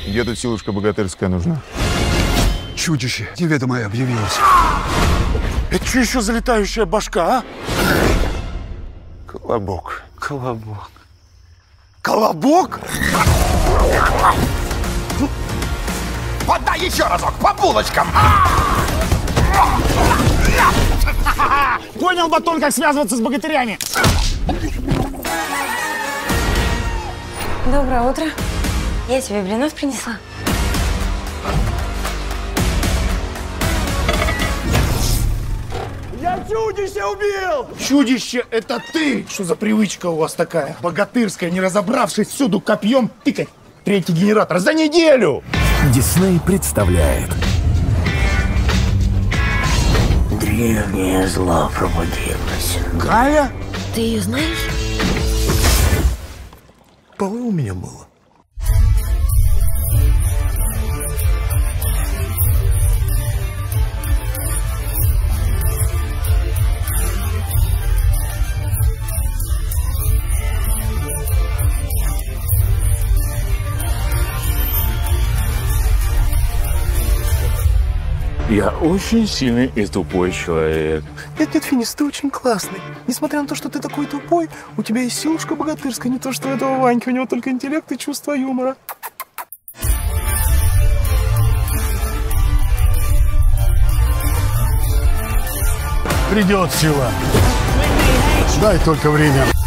Где тут силушка богатырская нужна? Чудище неведомое объявилось. Это что еще за летающая башка, а? Колобок. Колобок. Колобок? Подай еще разок, по булочкам! Понял, Батон, как связываться с богатырями. Доброе утро. Я тебе блинов принесла. Я чудище убил! Чудище, это ты! Что за привычка у вас такая? Богатырская, не разобравшись, всюду копьем тыкать. Третий генератор за неделю! Дисней представляет. Древнее зло пробудилось. Галя? Ты ее знаешь? Полы у меня было. Я очень сильный и тупой человек. Нет, Финис, ты очень классный. Несмотря на то, что ты такой тупой, у тебя есть силушка богатырская, не то что у этого Ваньки, у него только интеллект и чувство юмора. Придет сила. Дай только время.